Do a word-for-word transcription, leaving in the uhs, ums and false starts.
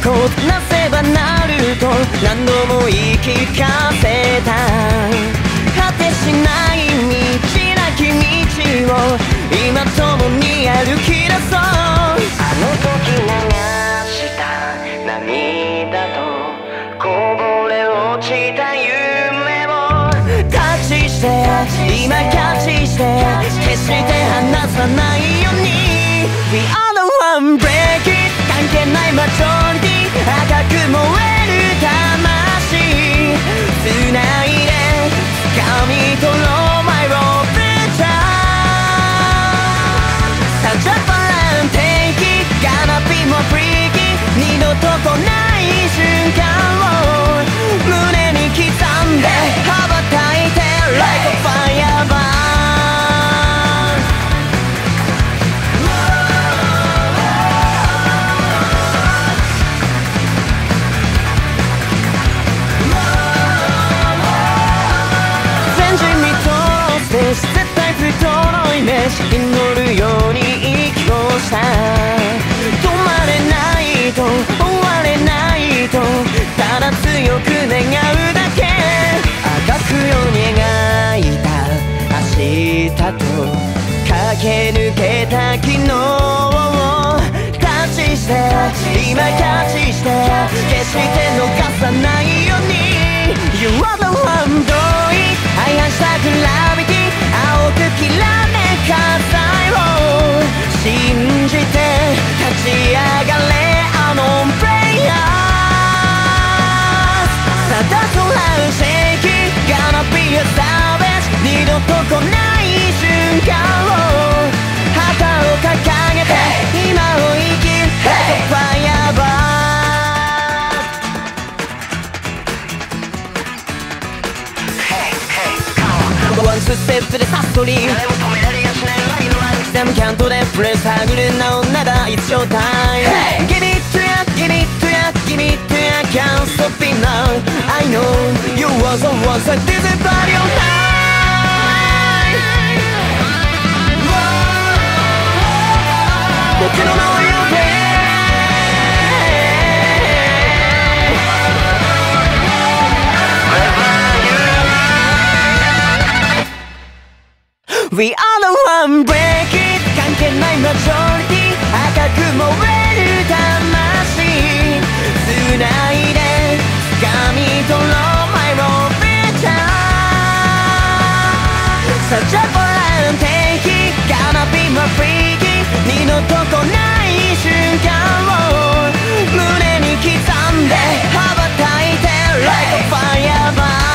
こなせばなると何度も言い聞かせた。果てしない道なき道を今共に歩き出そう。あの時流した涙とこぼれ落ちた夢をキャッチして今キャッチして決して離さないように We are the one break it 関係ないマジョリティ赤く燃える魂繋いで掴み取ろう My rope time Just for and take it Gonna be more freaky 二度と来ない瞬間を胸に刻んで羽ばたいて Like a fireball絶対不当のイメージ祈るように息をした止まれないと終われないとただ強く願うだけ赤くよみがいた明日と駆け抜けた昨日をタッチして今キャッチして決して逃さないように You are the one do it 愛反したグラビティ青くきらめか彩を信じて立ち上がれあのプレイヤーただ空をシェイキ Gonna be a savage 二度と来ない瞬間を旗を掲げて今を生きる Like a fireballワンツーステップでサストリー誰も止められやしないライドライフでもキャントでプレスはぐるな女だ It's your time Give it to ya, give it to ya, give it to ya Can't stop it now I know you was the one that did it by your night 僕の名を呼べWe are the one break it 関係ないマジョリティ赤く燃える魂繋いで掴み取ろう My rope time Such a for and take it Gonna be my freaky 二度と来ない瞬間を胸に刻んで羽ばたいて Like a fireball